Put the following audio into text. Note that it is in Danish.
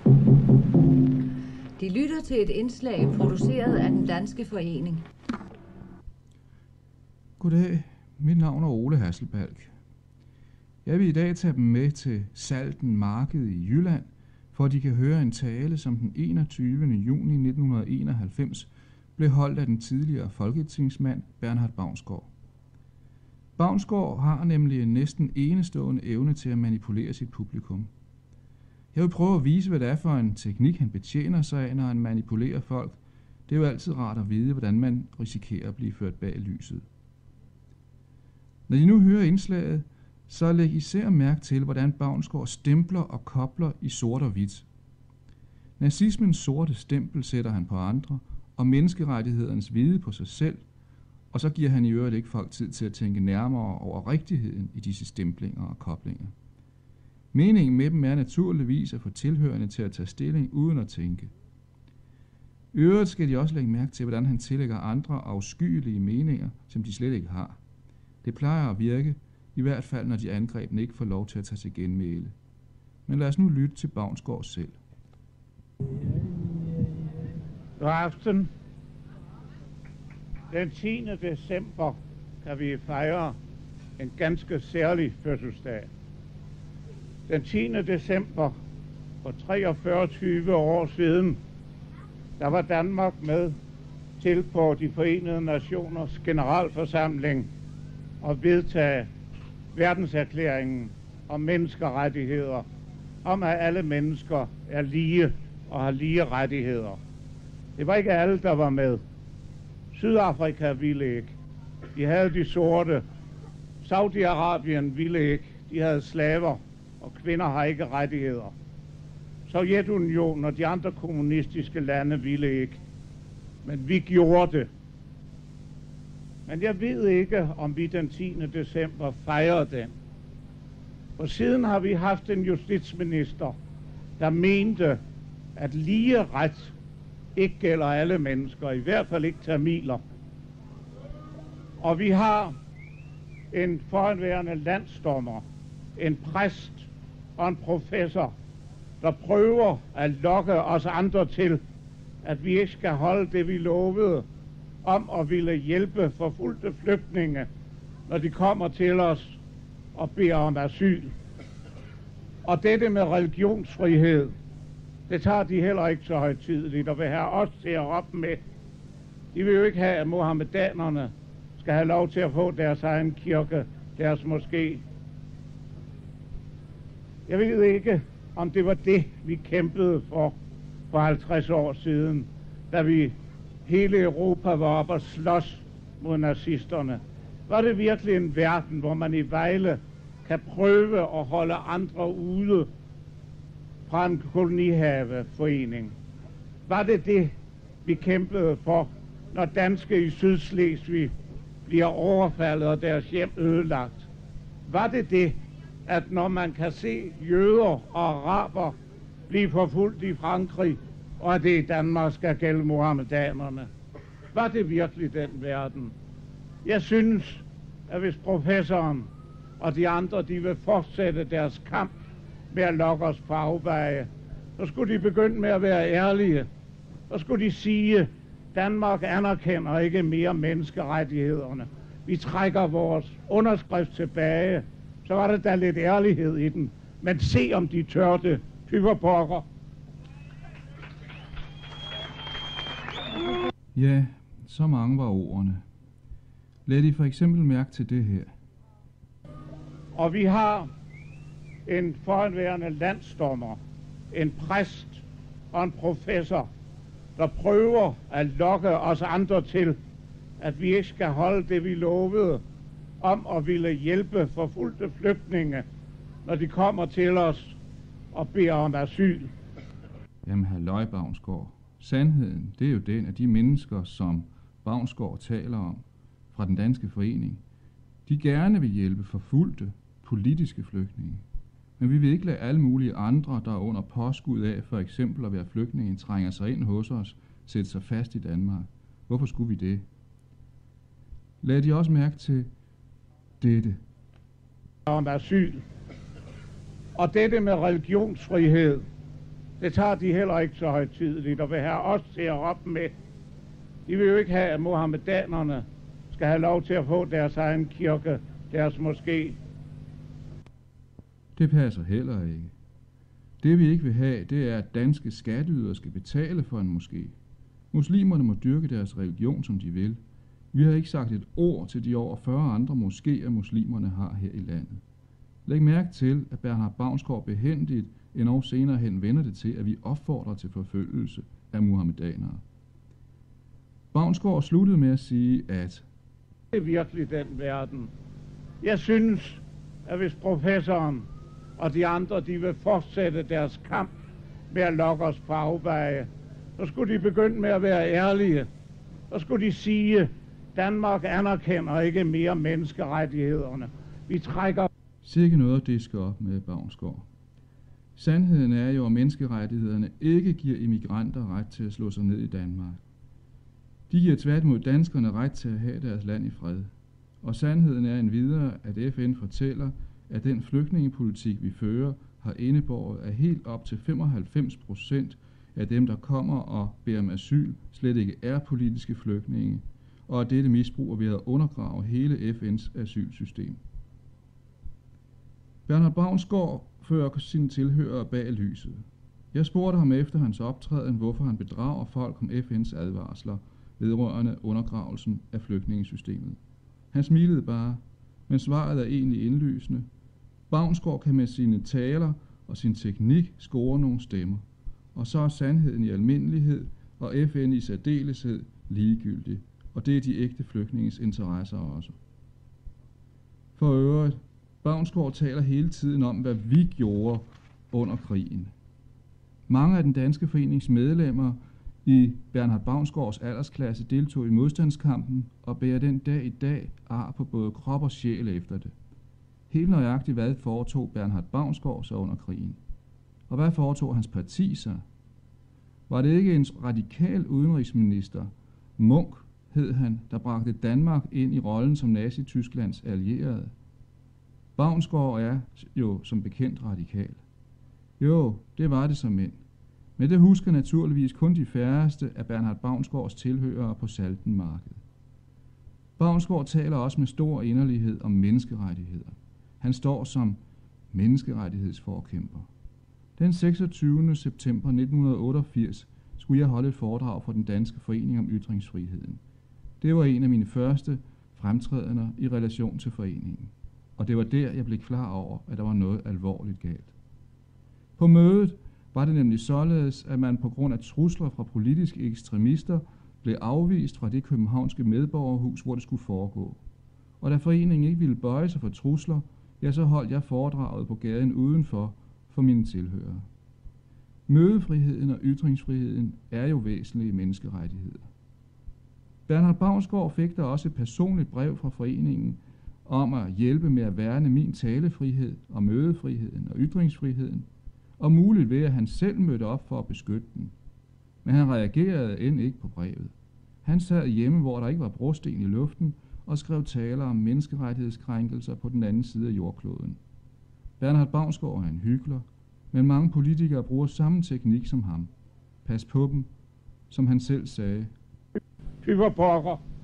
De lytter til et indslag produceret af Den Danske Forening. Goddag, mit navn er Ole Hasselbalch. Jeg vil i dag tage dem med til Salten Marked i Jylland, for at de kan høre en tale, som den 21. juni 1991 blev holdt af den tidligere folketingsmand Bernhard Baunsgaard. Baunsgaard har nemlig en næsten enestående evne til at manipulere sit publikum. Jeg vil prøve at vise, hvad det er for en teknik, han betjener sig af, når han manipulerer folk. Det er jo altid rart at vide, hvordan man risikerer at blive ført bag lyset. Når I nu hører indslaget, så læg især mærke til, hvordan Baunsgaard stempler og kobler i sort og hvidt. Nazismens sorte stempel sætter han på andre, og menneskerettighedernes hvide på sig selv, og så giver han i øvrigt ikke folk tid til at tænke nærmere over rigtigheden i disse stemplinger og koblinger. Meningen med dem er naturligvis at få tilhørende til at tage stilling uden at tænke. I øvrigt skal de også lægge mærke til, hvordan han tillægger andre afskyelige meninger, som de slet ikke har. Det plejer at virke, i hvert fald når de angrebne ikke får lov til at tage til genmæle. Men lad os nu lytte til Baunsgaard selv. God aften. Den 10. december kan vi fejre en ganske særlig fødselsdag. Den 10. december for 43 år siden, der var Danmark med til på de Forenede Nationers generalforsamling og vedtage verdenserklæringen om menneskerettigheder, om at alle mennesker er lige og har lige rettigheder. Det var ikke alle, der var med. Sydafrika ville ikke. De havde de sorte. Saudi-Arabien ville ikke. De havde slaver, og kvinder har ikke rettigheder. Sovjetunionen og de andre kommunistiske lande ville ikke. Men vi gjorde det. Men jeg ved ikke, om vi den 10. december fejrer den. For siden har vi haft en justitsminister, der mente, at lige ret ikke gælder alle mennesker, i hvert fald ikke tamiler. Og vi har en forhenværende landsdommer, en præst og en professor, der prøver at lokke os andre til, at vi ikke skal holde det, vi lovede, om at ville hjælpe forfulgte flygtninge, når de kommer til os og beder om asyl. Og dette med religionsfrihed, det tager de heller ikke så højtideligt og vil have os til at råbe med. De vil jo ikke have, at muhammedanerne skal have lov til at få deres egen kirke, deres moské. Jeg ved ikke, om det var det, vi kæmpede for 50 år siden, da vi hele Europa var op og slås mod nazisterne. Var det virkelig en verden, hvor man i Vejle kan prøve at holde andre ude fra en kolonihaveforening? Var det det, vi kæmpede for, når danske i Sydslesvig bliver overfaldet og deres hjem ødelagt? Var det det, at når man kan se jøder og araber blive forfulgt i Frankrig, og at det i Danmark skal gælde muhammedanerne? Var det virkelig den verden? Jeg synes, at hvis professoren og de andre, de vil fortsætte deres kamp med at lokke os på afveje, så skulle de begynde med at være ærlige. Så skulle de sige, Danmark anerkender ikke mere menneskerettighederne. Vi trækker vores underskrift tilbage. Så var det da lidt ærlighed i den. Men se om de tør det, typerpokker. Ja, så mange var ordene. Lad I for eksempel mærke til det her. Og vi har en forhenværende landsdommer, en præst og en professor, der prøver at lokke os andre til, at vi ikke skal holde det, vi lovede, om at ville hjælpe forfulgte flygtninge, når de kommer til os og beder om asyl. Jamen halløj, Baunsgaard. Sandheden, det er jo den, at de mennesker, som Baunsgaard taler om fra den danske forening, de gerne vil hjælpe forfulgte politiske flygtninge. Men vi vil ikke lade alle mulige andre, der er under påskud af for eksempel at være flygtninge, trænger sig ind hos os, sætte sig fast i Danmark. Hvorfor skulle vi det? Lad de også mærke til dette. Om asyl. Og dette med religionsfrihed, Det tager de heller ikke så højtideligt og vil have os til at op med. De vil jo ikke have, at muhammedanerne skal have lov til at få deres egen kirke, deres moské. Det passer heller ikke. Det vi ikke vil have, det er, at danske skatteydere skal betale for en moské. Muslimerne må dyrke deres religion, som de vil. Vi har ikke sagt et ord til de over 40 andre moskéer, muslimerne har her i landet. Læg mærke til, at Bernhard Baunsgaard behændigt endnu senere hen vender det til, at vi opfordrer til forfølgelse af muhammedanere. Baunsgaard sluttede med at sige, at det er virkelig den verden. Jeg synes, at hvis professoren og de andre, de vil fortsætte deres kamp med at lokke os på afveje, så skulle de begynde med at være ærlige. Så skulle de sige, Danmark anerkender ikke mere menneskerettighederne. Vi trækker... Sikke noget at diske op med Baunsgaard. Sandheden er jo, at menneskerettighederne ikke giver immigranter ret til at slå sig ned i Danmark. De giver tværtimod danskerne ret til at have deres land i fred. Og sandheden er endvidere, at FN fortæller, at den flygtningepolitik, vi fører, har indebåret, at helt op til 95% af dem, der kommer og beder om asyl, slet ikke er politiske flygtninge, og at dette misbrug er ved at undergrave hele FN's asylsystem. Bernhard Baunsgaard fører sine tilhørere bag lyset. Jeg spurgte ham efter hans optræden, hvorfor han bedrager folk om FN's advarsler vedrørende undergravelsen af flygtningesystemet. Han smilede bare, men svaret er egentlig indlysende. Baunsgaard kan med sine taler og sin teknik score nogle stemmer, og så er sandheden i almindelighed og FN i særdeleshed ligegyldig, og det er de ægte flygtninges interesser også. For øvrigt, Baunsgaard taler hele tiden om, hvad vi gjorde under krigen. Mange af den danske forenings medlemmer i Bernhard Baunsgaards aldersklasse deltog i modstandskampen og bærer den dag i dag ar på både krop og sjæl efter det. Helt nøjagtigt hvad foretog Bernhard Baunsgaard sig under krigen? Og hvad foretog hans parti sig? Var det ikke en radikal udenrigsminister, Munch hed han, der bragte Danmark ind i rollen som Nazi-Tysklands allierede? Baunsgaard er jo som bekendt radikal. Jo, det var det som mænd. Men det husker naturligvis kun de færreste af Bernhard Baunsgaards tilhørere på Saltenmarkedet. Baunsgaard taler også med stor inderlighed om menneskerettigheder. Han står som menneskerettighedsforkæmper. Den 26. september 1988 skulle jeg holde et foredrag for den danske forening om ytringsfriheden. Det var en af mine første fremtrædener i relation til foreningen. Og det var der, jeg blev klar over, at der var noget alvorligt galt. På mødet var det nemlig således, at man på grund af trusler fra politiske ekstremister blev afvist fra det københavnske medborgerhus, hvor det skulle foregå. Og da foreningen ikke ville bøje sig for trusler, ja, så holdt jeg foredraget på gaden udenfor for mine tilhørere. Mødefriheden og ytringsfriheden er jo væsentlige menneskerettigheder. Bernhard Baunsgaard fik der også et personligt brev fra foreningen om at hjælpe med at værne min talefrihed og mødefriheden og ytringsfriheden, og muligt ved, at han selv mødte op for at beskytte den. Men han reagerede end ikke på brevet. Han sad hjemme, hvor der ikke var brosten i luften, og skrev taler om menneskerettighedskrænkelser på den anden side af jordkloden. Bernhard Baunsgaard er en hykler, men mange politikere bruger samme teknik som ham. Pas på dem, som han selv sagde. Typer pokker.